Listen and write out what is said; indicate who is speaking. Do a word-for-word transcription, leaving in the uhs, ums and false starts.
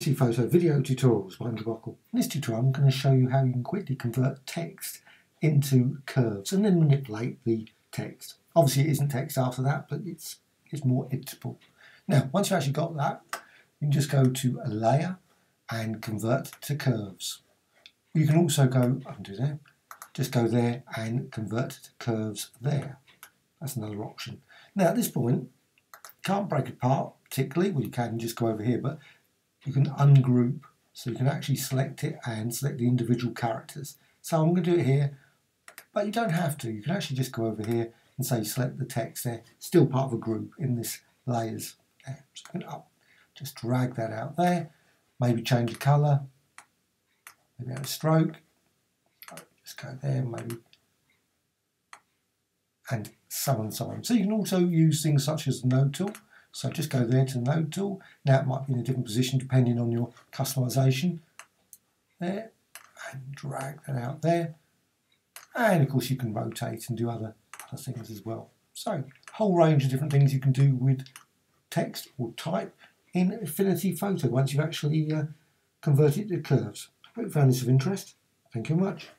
Speaker 1: Affinity Photo Video Tutorials by Ungroup. In this tutorial I'm going to show you how you can quickly convert text into curves and then manipulate the text. Obviously it isn't text after that, but it's, it's more editable. Now once you've actually got that, you can just go to a layer and convert to curves. You can also go undo there, just go there and convert to curves there. That's another option. Now at this point, you can't break it apart particularly, well you can just go over here, but you can ungroup, so you can actually select it and select the individual characters. So I'm going to do it here, but you don't have to. You can actually just go over here and say select the text there, still part of a group in this layers there. So up, just drag that out there, maybe change the colour, maybe add a stroke, just go there, maybe, and so on and so on. So you can also use things such as the node tool. So just go there to the node tool. Now it might be in a different position depending on your customization. There, and drag that out there. And of course you can rotate and do other, other things as well. So a whole range of different things you can do with text or type in Affinity Photo once you've actually uh, converted it to curves. I hope you found this of interest. Thank you very much.